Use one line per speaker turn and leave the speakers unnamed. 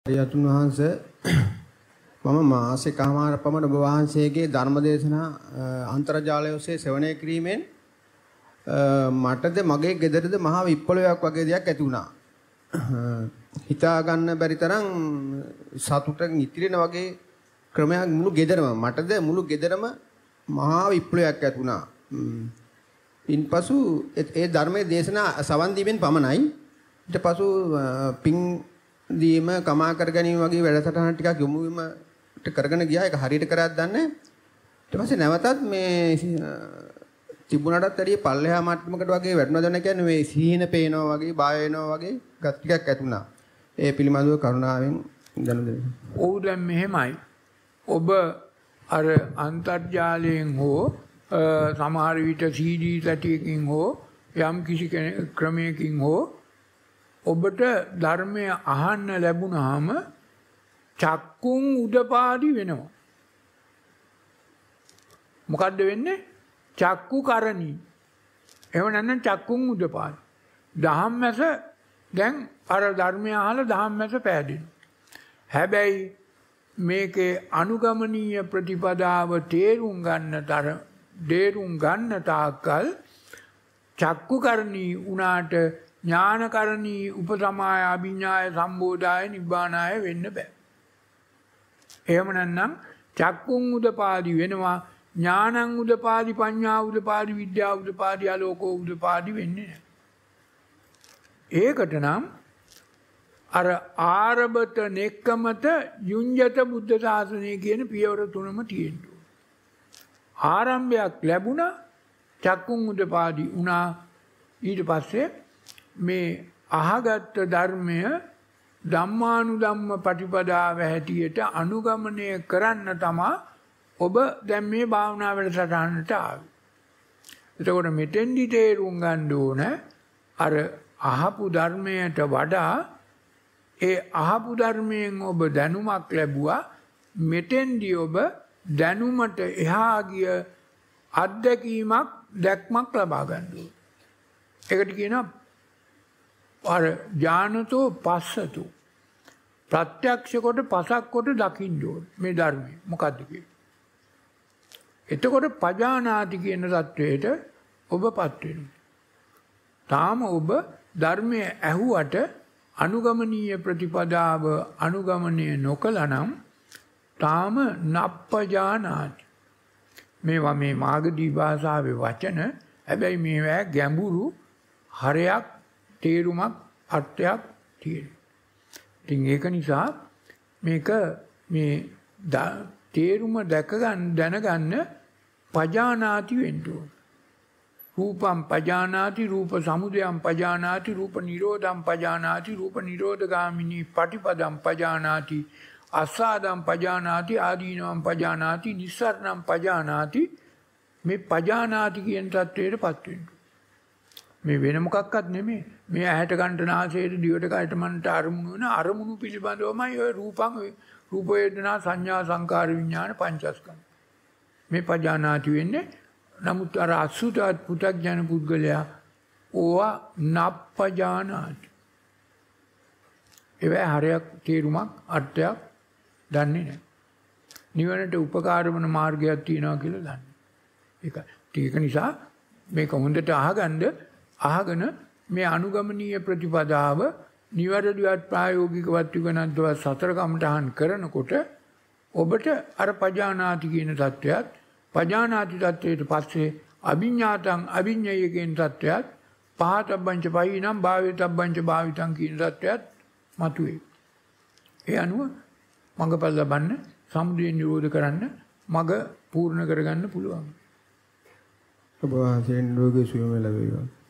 යතුන් වහන්සේ මම මාසිකමාර පමණ ඔබ වහන්සේගේ ධර්මදේශනා අන්තර්ජාලය ඔස්සේ ශ්‍රවණය කිරීමෙන් මටද මගේ ගෙදරද මහා විප්ලවයක් වගේ දෙයක් ඇති වුණා. හිතා ගන්න බැරි තරම් සතුටකින් ඉතිරෙන වගේ ක්‍රමයක් මුළු ගෙදරම මටද මුළු ගෙදරම මහා විප්ලවයක් ඇති වුණා. ඉන්පසු ඒ ධර්මයේ දේශනා සවන් දීමෙන් පමණයි ඊට පසු පින් දීම කමා කර ගැනීම වගේ වැඩසටහන ටිකක් යොමු වීමට කරගෙන ගියා. ඒක හරියට කරාද දන්නේ. ඊට පස්සේ නැවතත් මේ තිබුණටත් වැඩිය පල්ලෙහා මට්ටමකට වගේ වැටුණා කියන්නේ මේ සීහින පේනවා වගේ බය වෙනවා වගේ ගත් ටිකක් ඇතුණා. ඒ පිළිබඳව කරුණාවෙන් දැනුම්.
ඔව් දැන් මෙහෙමයි. ඔබ අර අන්තර්ජාලයෙන් හෝ සමහර විට CD සැටියකින් හෝ යම් කිසි ක්‍රමයකින් හෝ ඔබට ධර්මය අහන්න ලැබුණාම චක්කුන් උදපාදි වෙනවා. මොකද්ද වෙන්නේ? චක්කු කරණී. එහෙම නැත්නම් චක්කුන් උදපාදි. ධම්මස දැන් අර ධර්මය අහලා ධම්මස පෑදෙනවා. හැබැයි මේකේ අනුගමනීය ප්‍රතිපදාව තේරුම් ගන්න තාක්කල් චක්කු කරණී උනාට ඥානකරණී උපසමාය අභිඥාය සම්බෝධාය නිබ්බානාය වෙන්න බෑ. එහෙම නැත්නම් චක්කුන් උදපාදි වෙනවා ඥානං උදපාදි පඤ්ඤා උදපාදි විද්‍යා උදපාදි ආලෝකෝ උදපාදි වෙන්නේ නැහැ. ඒකට නම් අර ආරබත නෙක්කමත යුඤ්ජත බුද්ධ ශාසනය කියන පියවර තුනම තියෙනවා. ආරම්භයක් ලැබුණා චක්කුන් උදපාදි වුණා. ඊට පස්සේ මේ අහගත් ධර්මය ධම්මානුධම්ම පටිපදාව හැටියට අනුගමනය කරන්න තමා ඔබ දැන් මේ භාවනා වැඩසටහනට ආවේ. එතකොට මෙතෙන්දි තේරුම් ගන්න ඕන අර අහපු ධර්මයට වඩා ඒ අහපු ධර්මයෙන් ඔබ දැනුමක් ලැබුවා. මෙතෙන්දි ඔබ දැනුමට එහා ගිය අත්දැකීමක් දැක්මක් ලබා ගන්න ඕන. ඒකට කියනවා අර ඥානතෝ පස්සතු ප්‍රත්‍යක්ෂ කොට පසක් කොට දකින්න ඕන මේ ධර්මය මොකද්ද කියන්නේ. එතකොට පජානාති කියන தത്വයට ඔබපත් වෙනවා. තාම ඔබ ධර්මයේ ඇහුවට අනුගමනීය ප්‍රතිපදාව අනුගමනය නොකළනම් තාම නප්පජානාති. මේවා මේ මාගදී භාෂාවේ වචන. හැබැයි මේවා ගැඹුරු හරයක් තේරුමක් අර්ථයක් තියෙනවා. ඉතින් ඒක නිසා මේක මේ තේරුම දැනගන්න පජානාති වෙන්න ඕන. රූපම් පජානාති රූප සමුදයම් පජානාති රූප නිරෝධම් පජානාති රූප නිරෝධගාමිනී පටිපදම් පජානාති අස්සාදම් පජානාති ආදීනවම් පජානාති නිස්සරණම් පජානාති. මේ පජානාති කියන தത്വයටපත් වෙන්න. මේ වෙන මොකක්වත් නෙමෙයි. මේ ඇහැට ගන්නට නාසයට දිවට කයට මනට අරමුණු වෙන අරමුණු පිළිබඳවමයි ඔය රූප වේදනා සංඥා සංකාර විඥාන පංචස්කන්ධ. මේ පජානාති වෙන්නේ. නමුත් අර අසුතවත් පු탁ජන පුද්ගලයා ඕවා නප්පජානාති. ඒවැ හරයක් තේරුමක් අර්ථයක් දන්නේ නැහැ. නිවනට උපකාර වන මාර්ගයක් තියෙනවා කියලා දන්නේ. ඒක නිසා මේක හොඳට අහගෙන මේ අනුගමනීය ප්‍රතිපදාව නිවැරදිවත් ප්‍රායෝගිකවත් යුගනද්දව සතර කමඨහන් කරනකොට ඔබට අර පජානාති කියන தත්වයක් පජානාති தත්වයට පස්සේ අභිඥාතං අභිඥය කියන தත්වයක් පහතබ්බංච පහිනම් භාවිතබ්බංච භාවිතං කියන தත්වයක් මතුවේ. ඒ අනුව මඟපල් ලබන්න සමුදය නිරෝධ කරන්න මඟ පූර්ණ කරගන්න පුළුවන්.
ඔබ වහන්සේන් රෝගී සුවය ලැබේවා.